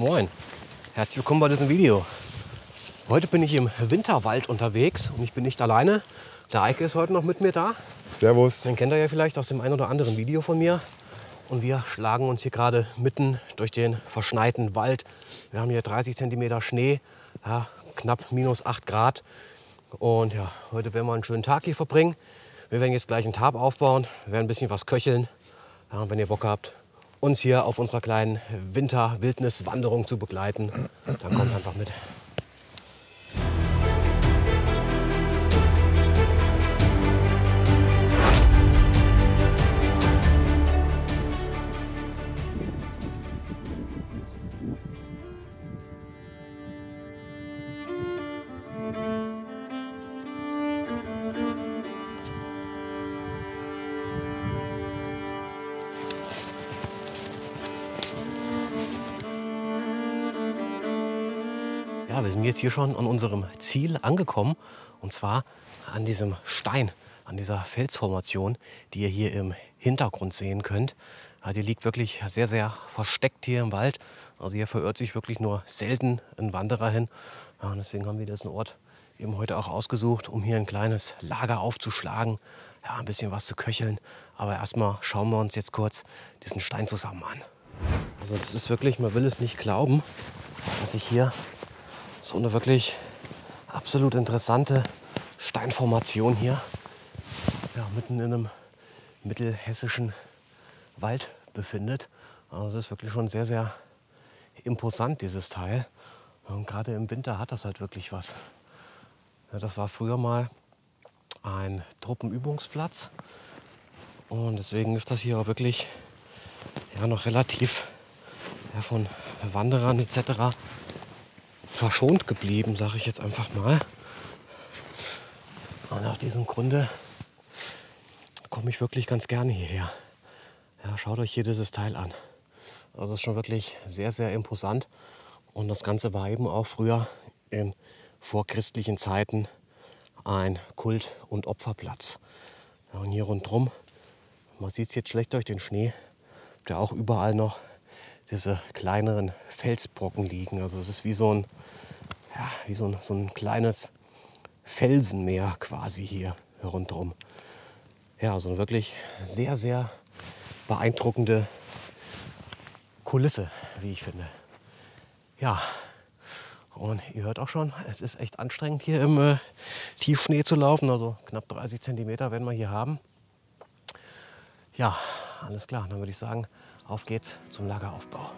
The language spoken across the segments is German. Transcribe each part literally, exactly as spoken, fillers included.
Moin, herzlich willkommen bei diesem Video. Heute bin ich im Winterwald unterwegs und ich bin nicht alleine. Der Eike ist heute noch mit mir da. Servus. Den kennt ihr ja vielleicht aus dem ein oder anderen Video von mir. Und wir schlagen uns hier gerade mitten durch den verschneiten Wald. Wir haben hier dreißig Zentimeter Schnee, ja, knapp minus acht Grad. Und ja, heute werden wir einen schönen Tag hier verbringen. Wir werden jetzt gleich einen Tarp aufbauen, wir werden ein bisschen was köcheln. Ja, und wenn ihr Bock habt, uns hier auf unserer kleinen Winter-Wildnis-Wanderung zu begleiten, dann kommt einfach mit. Ja, wir sind jetzt hier schon an unserem Ziel angekommen, und zwar an diesem Stein, an dieser Felsformation, die ihr hier im Hintergrund sehen könnt. Ja, die liegt wirklich sehr, sehr versteckt hier im Wald. Also hier verirrt sich wirklich nur selten ein Wanderer hin. Ja, und deswegen haben wir diesen Ort eben heute auch ausgesucht, um hier ein kleines Lager aufzuschlagen, ja, ein bisschen was zu köcheln. Aber erstmal schauen wir uns jetzt kurz diesen Stein zusammen an. Also es ist wirklich, man will es nicht glauben, dass ich hier so eine wirklich absolut interessante Steinformation hier, ja, mitten in einem mittelhessischen Wald befindet. Also das ist wirklich schon sehr, sehr imposant, dieses Teil. Und gerade im Winter hat das halt wirklich was. Ja, das war früher mal ein Truppenübungsplatz. Und deswegen ist das hier auch wirklich, ja, noch relativ, ja, von Wanderern et cetera verschont geblieben, sage ich jetzt einfach mal. Und aus diesem Grunde komme ich wirklich ganz gerne hierher. Ja, schaut euch hier dieses Teil an. Also das ist schon wirklich sehr, sehr imposant. Und das Ganze war eben auch früher in vorchristlichen Zeiten ein Kult- und Opferplatz. Ja, und hier rundherum, man sieht es jetzt schlecht durch den Schnee, habt ihr auch überall noch diese kleineren Felsbrocken liegen. Also es ist wie so ein, ja, wie so ein, so ein kleines Felsenmeer quasi hier rundherum. Ja, also eine wirklich sehr, sehr beeindruckende Kulisse, wie ich finde. Ja, und ihr hört auch schon, es ist echt anstrengend hier im äh, Tiefschnee zu laufen. Also knapp dreißig Zentimeter werden wir hier haben. Ja, alles klar, dann würde ich sagen, auf geht's zum Lageraufbau.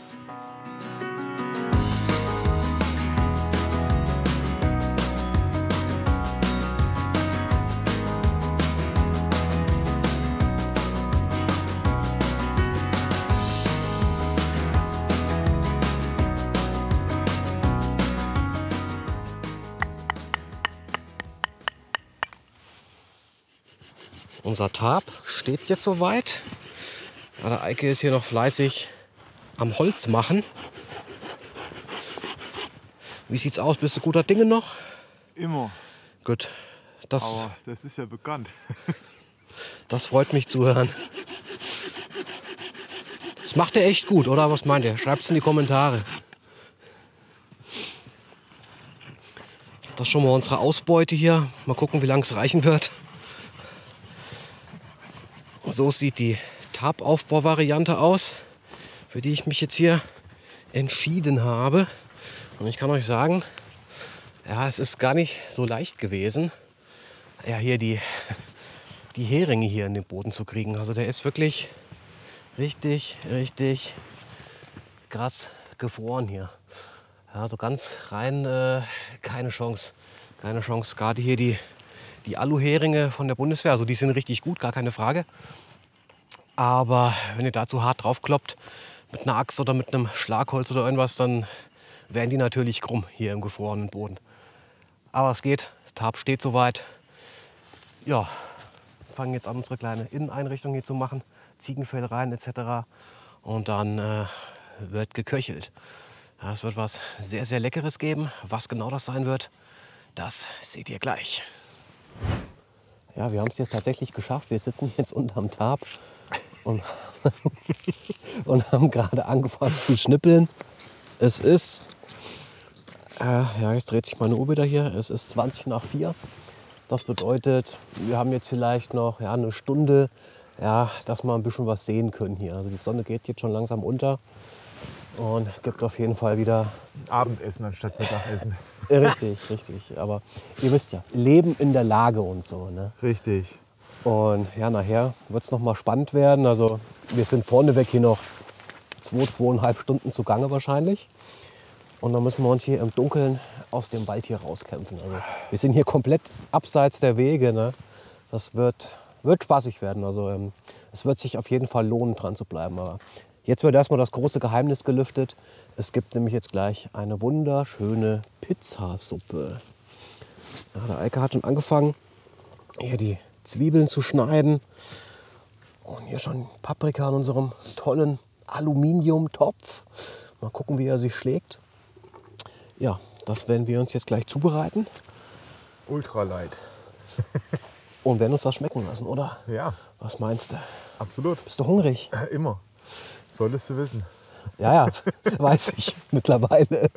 Unser Tarp steht jetzt soweit. Der Eike ist hier noch fleißig am Holz machen. Wie sieht's aus? Bist du guter Dinge noch? Immer. Gut. Das, Aber das ist ja bekannt. das freut mich zu hören. Das macht er echt gut, oder? Was meint ihr? Schreibt es in die Kommentare. Das ist schon mal unsere Ausbeute hier. Mal gucken, wie lange es reichen wird. So sieht die Tarpaufbau-Variante aus, für die ich mich jetzt hier entschieden habe. Und ich kann euch sagen, ja, es ist gar nicht so leicht gewesen, ja, hier die, die Heringe hier in den Boden zu kriegen. Also der ist wirklich richtig, richtig krass gefroren hier. Ja, so ganz rein äh, keine Chance. Keine Chance. Gerade hier die, die Aluheringe von der Bundeswehr, also die sind richtig gut, gar keine Frage. Aber wenn ihr da zu hart draufkloppt, mit einer Axt oder mit einem Schlagholz oder irgendwas, dann werden die natürlich krumm hier im gefrorenen Boden. Aber es geht, das Tarp steht soweit. Ja, wir fangen jetzt an, unsere kleine Inneneinrichtung hier zu machen. Ziegenfell rein et cetera. Und dann äh, wird geköchelt. Ja, es wird was sehr, sehr Leckeres geben. Was genau das sein wird, das seht ihr gleich. Ja, wir haben es jetzt tatsächlich geschafft. Wir sitzen jetzt unterm Tarp und, und haben gerade angefangen zu schnippeln. Es ist, äh, ja, jetzt dreht sich meine Uhr wieder hier. Es ist zwanzig nach vier. Das bedeutet, wir haben jetzt vielleicht noch ja, eine Stunde, ja, dass wir ein bisschen was sehen können hier. Also die Sonne geht jetzt schon langsam unter und gibt auf jeden Fall wieder Abendessen anstatt Mittagessen. Richtig, richtig. Aber ihr wisst ja, Leben in der Lage und so. Ne? Richtig. Und ja, nachher wird es noch mal spannend werden. Also wir sind vorneweg hier noch zwei, zweieinhalb Stunden zugange wahrscheinlich. Und dann müssen wir uns hier im Dunkeln aus dem Wald hier rauskämpfen. Also wir sind hier komplett abseits der Wege. Ne? Das wird, wird spaßig werden. Also ähm, es wird sich auf jeden Fall lohnen, dran zu bleiben. Aber jetzt wird erstmal das große Geheimnis gelüftet. Es gibt nämlich jetzt gleich eine wunderschöne Pizzasuppe. Ja, der Eike hat schon angefangen, hier die Zwiebeln zu schneiden. Und hier schon Paprika in unserem tollen Aluminiumtopf. Mal gucken, wie er sich schlägt. Ja, das werden wir uns jetzt gleich zubereiten. Ultralight. Und werden uns das schmecken lassen, oder? Ja. Was meinst du? Absolut. Bist du hungrig? Immer. Solltest du wissen. Ja, ja, weiß ich mittlerweile.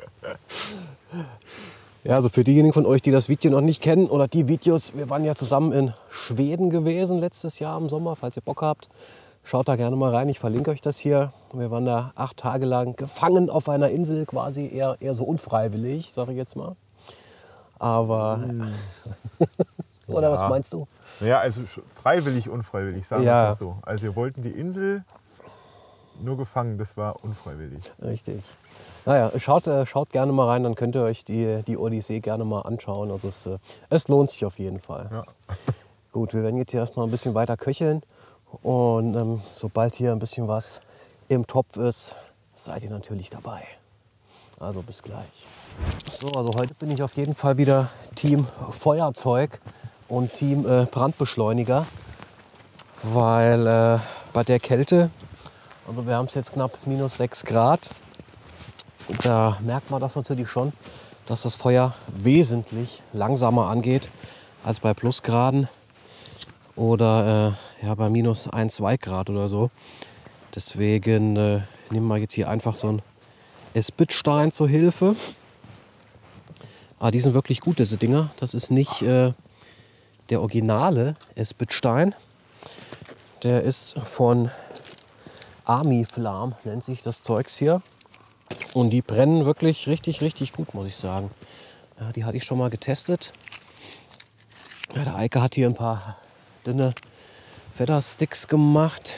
Ja, also für diejenigen von euch, die das Video noch nicht kennen oder die Videos, wir waren ja zusammen in Schweden gewesen letztes Jahr im Sommer, falls ihr Bock habt. Schaut da gerne mal rein, ich verlinke euch das hier. Wir waren da acht Tage lang gefangen auf einer Insel, quasi eher, eher so unfreiwillig, sage ich jetzt mal. Aber, mm. oder ja. Was meinst du? Ja, also freiwillig, unfreiwillig, sagen wir ja. es so. Also wir wollten die Insel nur gefangen, das war unfreiwillig. Richtig. Naja, schaut, äh, schaut gerne mal rein, dann könnt ihr euch die, die Odyssee gerne mal anschauen. Also es, äh, es lohnt sich auf jeden Fall. Ja. Gut, wir werden jetzt hier erstmal ein bisschen weiter köcheln. Und ähm, sobald hier ein bisschen was im Topf ist, seid ihr natürlich dabei. Also bis gleich. So, also heute bin ich auf jeden Fall wieder Team Feuerzeug und Team äh, Brandbeschleuniger. Weil äh, bei der Kälte, also wir haben es jetzt knapp minus sechs Grad, da merkt man das natürlich schon, dass das Feuer wesentlich langsamer angeht als bei Plusgraden oder äh, ja, bei minus ein, zwei Grad oder so. Deswegen äh, nehmen wir jetzt hier einfach so einen Esbitstein zur Hilfe. Ah, die sind wirklich gut, diese Dinger. Das ist nicht äh, der originale Esbitstein. Der ist von Army-Flam, nennt sich das Zeugs hier. Und die brennen wirklich richtig, richtig gut, muss ich sagen. Ja, die hatte ich schon mal getestet. Ja, der Eike hat hier ein paar dünne Federsticks gemacht.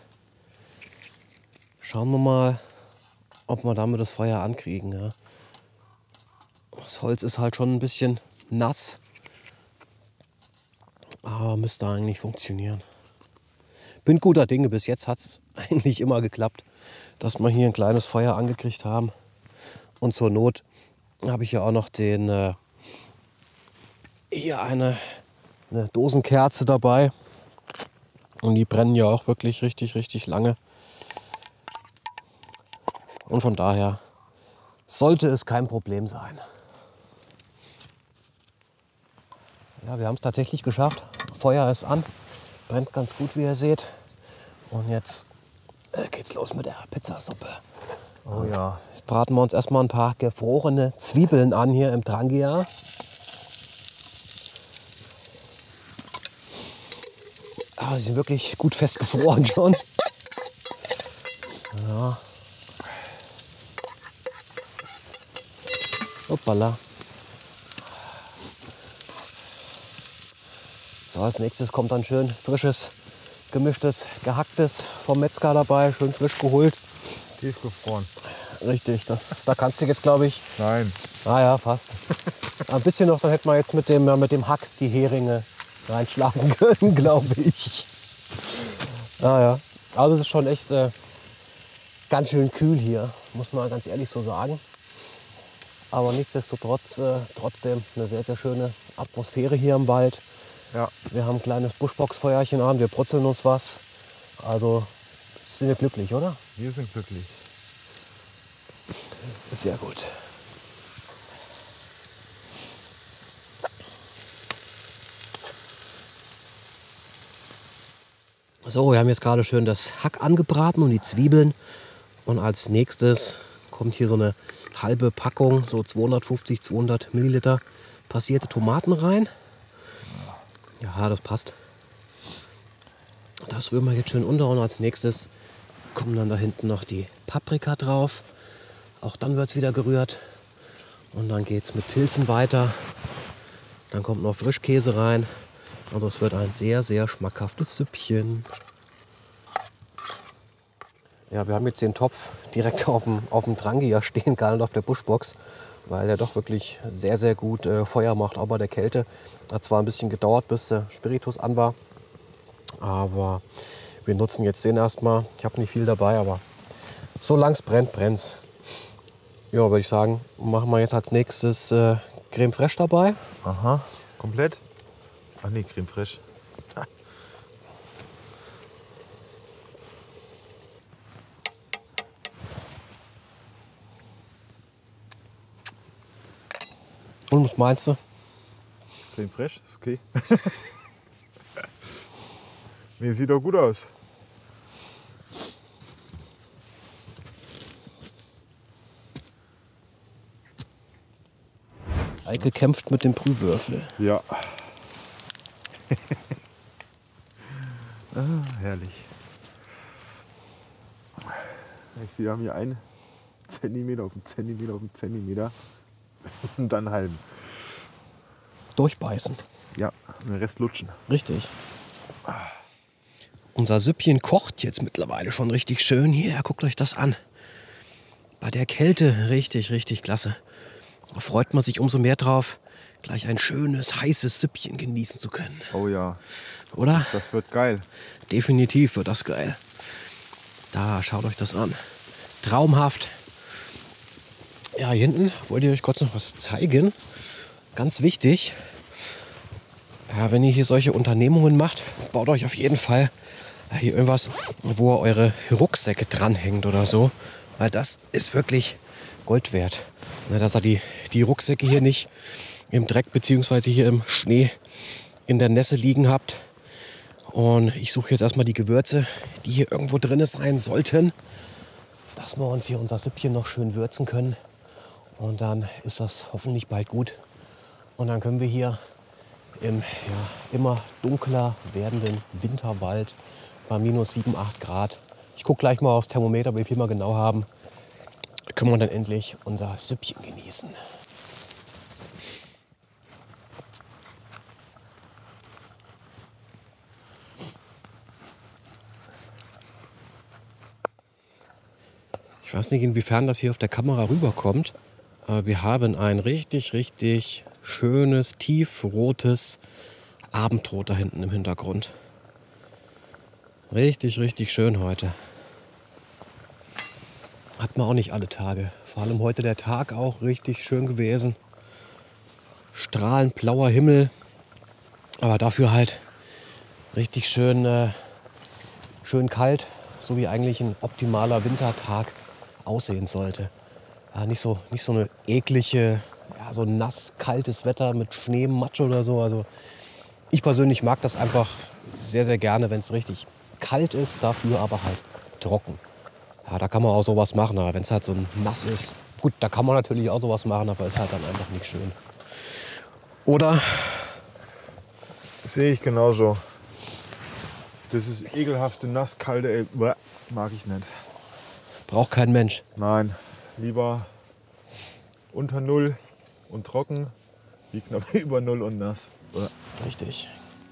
Schauen wir mal, ob wir damit das Feuer ankriegen. Ja. Das Holz ist halt schon ein bisschen nass, aber müsste eigentlich funktionieren. Bin guter Dinge, bis jetzt hat es eigentlich immer geklappt, dass wir hier ein kleines Feuer angekriegt haben. Und zur Not habe ich ja auch noch den, äh, hier eine, eine Dosenkerze dabei. Und die brennen ja auch wirklich richtig, richtig lange. Und von daher sollte es kein Problem sein. Ja, wir haben es tatsächlich geschafft. Feuer ist an, brennt ganz gut, wie ihr seht. Und jetzt äh, geht's los mit der Pizzasuppe. Oh ja. Jetzt braten wir uns erstmal ein paar gefrorene Zwiebeln an hier im Trangia. Ah, sie sind wirklich gut festgefroren schon. Ja. Hoppala. So, als nächstes kommt dann schön frisches, gemischtes, gehacktes vom Metzger dabei, schön frisch geholt. Tiefgefroren. Richtig, das, da kannst du jetzt, glaube ich. Nein. Ah ja, fast. Ein bisschen noch, dann hätten wir jetzt mit dem, mit dem Hack die Heringe reinschlagen können, glaube ich. Ah ja, also es ist schon echt äh, ganz schön kühl hier, muss man ganz ehrlich so sagen. Aber nichtsdestotrotz äh, trotzdem eine sehr, sehr schöne Atmosphäre hier im Wald. Ja. Wir haben ein kleines Buschbox-Feuerchen an, wir brutzeln uns was. Also sind wir glücklich, oder? Wir sind glücklich. Sehr gut. So, wir haben jetzt gerade schön das Hack angebraten und die Zwiebeln. Und als nächstes kommt hier so eine halbe Packung, so zweihundertfünfzig, zweihundert Milliliter passierte Tomaten rein. Ja, das passt. Das rühren wir jetzt schön unter und als nächstes kommen dann da hinten noch die Paprika drauf. Auch dann wird es wieder gerührt. Und dann geht es mit Pilzen weiter. Dann kommt noch Frischkäse rein. Also es wird ein sehr, sehr schmackhaftes Süppchen. Ja, wir haben jetzt den Topf direkt auf dem, auf dem Drangier stehen, gar nicht auf der Bushbox, weil der doch wirklich sehr, sehr gut äh, Feuer macht, auch bei der Kälte. Hat zwar ein bisschen gedauert, bis der Spiritus an war, aber wir nutzen jetzt den erstmal. Ich habe nicht viel dabei, aber solange es brennt, brennt es. Ja, würde ich sagen, machen wir jetzt als nächstes äh, Creme Fraiche dabei. Aha, komplett? Ach nee, Creme Fraiche. Und was meinst du? Creme Fraiche, ist okay. Nee, sieht doch gut aus. Eike kämpft mit dem Brühwürfel. Ja. Ah, herrlich. Wir haben hier einen Zentimeter auf einen Zentimeter auf einen Zentimeter und dann halben. Durchbeißen. Ja, den Rest lutschen. Richtig. Unser Süppchen kocht jetzt mittlerweile schon richtig schön. Hier, guckt euch das an. Bei der Kälte richtig, richtig klasse. Da freut man sich umso mehr drauf, gleich ein schönes, heißes Süppchen genießen zu können. Oh ja. Oder? Das wird geil. Definitiv wird das geil. Da, schaut euch das an. Traumhaft. Ja, hier hinten wollte ich euch kurz noch was zeigen. Ganz wichtig. Ja, wenn ihr hier solche Unternehmungen macht, baut euch auf jeden Fall hier irgendwas, wo ihr eure Rucksäcke dranhängt oder so. Weil das ist wirklich Gold wert. Dass ihr die, die Rucksäcke hier nicht im Dreck bzw. hier im Schnee in der Nässe liegen habt. Und ich suche jetzt erstmal die Gewürze, die hier irgendwo drin sein sollten, dass wir uns hier unser Süppchen noch schön würzen können. Und dann ist das hoffentlich bald gut. Und dann können wir hier im ja, immer dunkler werdenden Winterwald bei minus sieben, acht Grad. Ich gucke gleich mal aufs Thermometer, wie viel wir genau haben. Können wir dann endlich unser Süppchen genießen. Ich weiß nicht, inwiefern das hier auf der Kamera rüberkommt, aber wir haben ein richtig, richtig schönes, tiefrotes Abendrot da hinten im Hintergrund. Richtig, richtig schön heute. Hat man auch nicht alle Tage. Vor allem heute der Tag auch richtig schön gewesen. Strahlend blauer Himmel, aber dafür halt richtig schön, äh, schön kalt, so wie eigentlich ein optimaler Wintertag aussehen sollte. Ja, nicht so, nicht so eine eklige, ja, so nass, kaltes Wetter mit Schnee, Matsch oder so. Also ich persönlich mag das einfach sehr, sehr gerne, wenn es richtig kalt ist, dafür aber halt trocken. Ja, da kann man auch sowas machen, aber wenn es halt so nass ist, gut, da kann man natürlich auch sowas machen, aber ist halt dann einfach nicht schön. Oder? Sehe ich genauso. Das ist ekelhafte, nass, kalte, ey, mag ich nicht. Braucht kein Mensch. Nein, lieber unter Null und trocken, wie knapp über Null und nass. Richtig.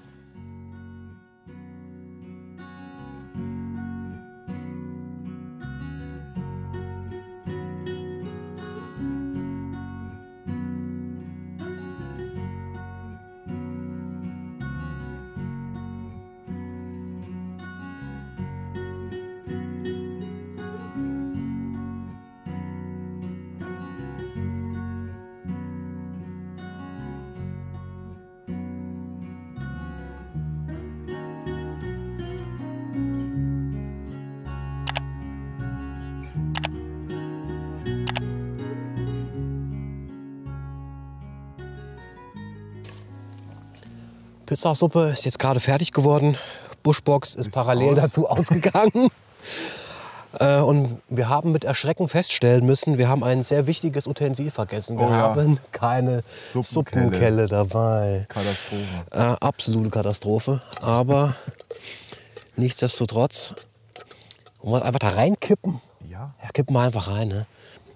Pizzasuppe ist jetzt gerade fertig geworden. Bushbox ist, ist parallel aus. dazu ausgegangen. Äh, und wir haben mit Erschrecken feststellen müssen, wir haben ein sehr wichtiges Utensil vergessen. Wir Oh ja. haben keine Suppenkelle. Suppenkelle dabei. Katastrophe. Äh, absolute Katastrophe. Aber nichtsdestotrotz, wollen wir einfach da reinkippen? Ja. Ja, kippen wir einfach rein. Ne?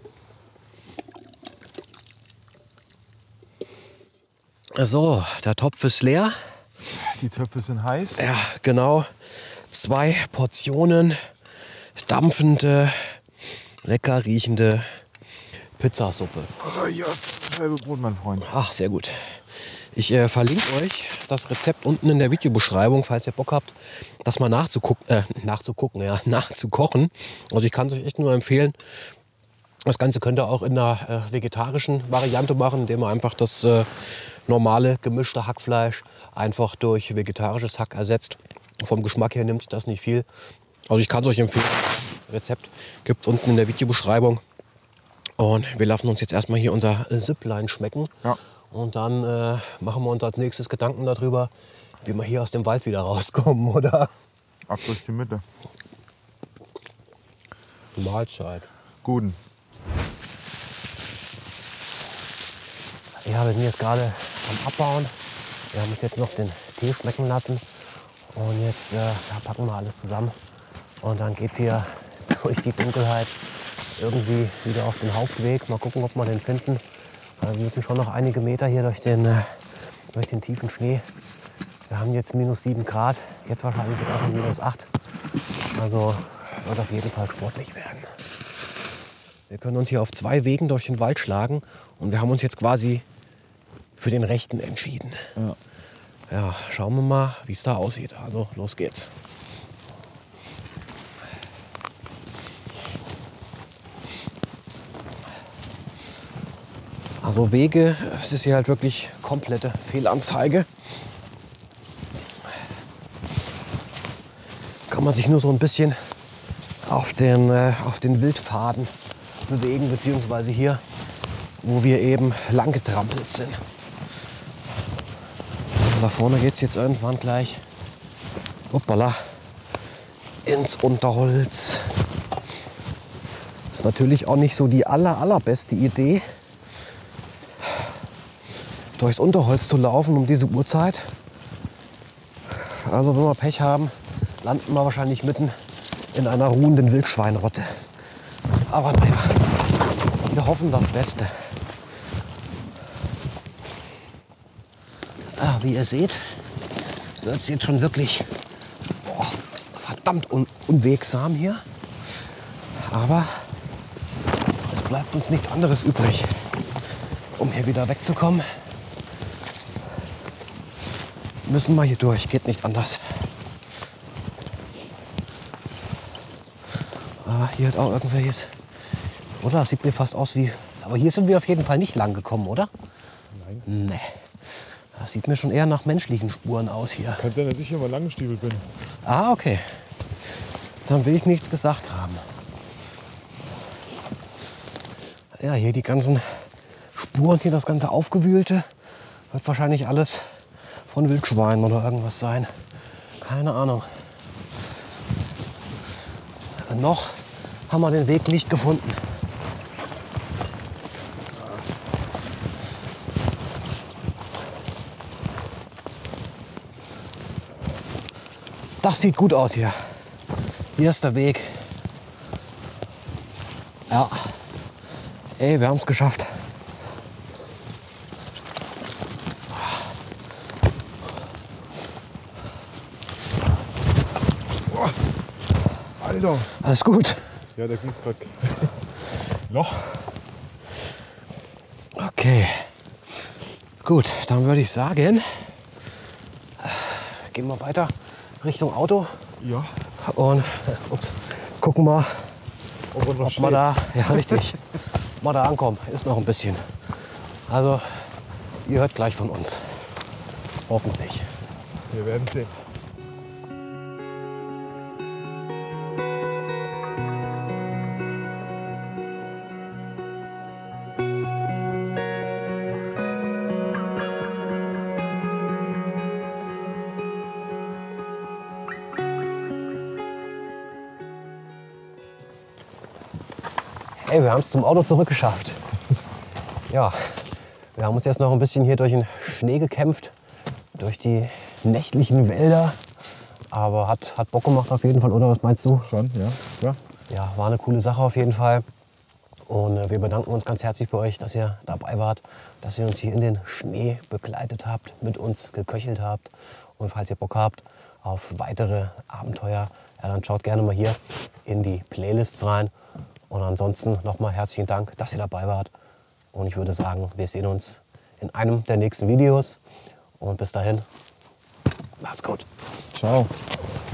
So, der Topf ist leer. Die Töpfe sind heiß. Ja, genau. Zwei Portionen dampfende, lecker riechende Pizzasuppe. Oh, ja, selbe Brot, mein Freund. Ach, sehr gut. Ich äh, verlinke euch das Rezept unten in der Videobeschreibung, falls ihr Bock habt, das mal nachzugucken, äh, nachzugucken, ja, nachzukochen. Also ich kann es euch echt nur empfehlen. Das Ganze könnt ihr auch in einer äh, vegetarischen Variante machen, indem ihr einfach das äh, normale gemischte Hackfleisch einfach durch vegetarisches Hack ersetzt. Vom Geschmack her nimmt das nicht viel. Also ich kann es euch empfehlen. Rezept gibt es unten in der Videobeschreibung. Und wir lassen uns jetzt erstmal hier unser Zipline schmecken. Ja. Und dann äh, machen wir uns als nächstes Gedanken darüber, wie wir hier aus dem Wald wieder rauskommen, oder? Ab durch die Mitte. Mahlzeit. Guten. Ja, wir sind jetzt gerade am Abbauen. Wir haben uns jetzt noch den Tee schmecken lassen. Und jetzt äh, ja, packen wir alles zusammen. Und dann geht es hier durch die Dunkelheit irgendwie wieder auf den Hauptweg. Mal gucken, ob wir den finden. Wir müssen schon noch einige Meter hier durch den, äh, durch den tiefen Schnee. Wir haben jetzt minus sieben Grad, jetzt wahrscheinlich sogar schon minus acht. Also wird auf jeden Fall sportlich werden. Wir können uns hier auf zwei Wegen durch den Wald schlagen und wir haben uns jetzt quasi für den rechten entschieden. Ja. Ja, schauen wir mal, wie es da aussieht. Also los geht's. Also Wege, es ist hier halt wirklich komplette Fehlanzeige. Kann man sich nur so ein bisschen auf den, äh, auf den Wildpfaden bewegen, beziehungsweise hier, wo wir eben lang getrampelt sind. Und da vorne geht es jetzt irgendwann gleich hoppala, ins Unterholz. Ist natürlich auch nicht so die aller, allerbeste Idee, durchs Unterholz zu laufen um diese Uhrzeit. Also wenn wir Pech haben, landen wir wahrscheinlich mitten in einer ruhenden Wildschweinrotte. Aber naja, wir hoffen das Beste. Ah, wie ihr seht, wird es jetzt schon wirklich boah, verdammt un unwegsam hier. Aber es bleibt uns nichts anderes übrig, um hier wieder wegzukommen. Müssen wir hier durch, geht nicht anders. Ah, hier hat auch irgendwelches. Oder? Das sieht mir fast aus wie. Aber hier sind wir auf jeden Fall nicht lang gekommen, oder? Nein. Nee. Das sieht mir schon eher nach menschlichen Spuren aus hier. Kann sein, dass ich hier mal langgestiefelt bin. Ah, okay. Dann will ich nichts gesagt haben. Ja, hier die ganzen Spuren, hier das ganze Aufgewühlte, wird wahrscheinlich alles von Wildschweinen oder irgendwas sein. Keine Ahnung. Noch haben wir den Weg nicht gefunden. Das sieht gut aus hier. Hier ist der Weg. Ja. Ey, wir haben es geschafft. Alter. Alles gut. Ja, da ging es gerade. Loch. Okay. Gut, dann würde ich sagen, gehen wir weiter Richtung Auto Ja. und ups, gucken mal, Ob er noch ob steht. wir da, ja richtig, ob wir da ankommen. Ist noch ein bisschen. Also, ihr hört gleich von uns. Hoffentlich. Wir werden sehen. Hey, wir haben es zum Auto zurückgeschafft. Ja, wir haben uns jetzt noch ein bisschen hier durch den Schnee gekämpft, durch die nächtlichen Wälder. Aber hat, hat Bock gemacht auf jeden Fall, oder was meinst du? Schon, ja. Ja, Ja, war eine coole Sache auf jeden Fall. Und äh, wir bedanken uns ganz herzlich bei euch, dass ihr dabei wart, dass ihr uns hier in den Schnee begleitet habt, mit uns geköchelt habt. Und falls ihr Bock habt auf weitere Abenteuer, ja, dann schaut gerne mal hier in die Playlists rein. Und ansonsten nochmal herzlichen Dank, dass ihr dabei wart. Und ich würde sagen, wir sehen uns in einem der nächsten Videos. Und bis dahin, macht's gut. ciao.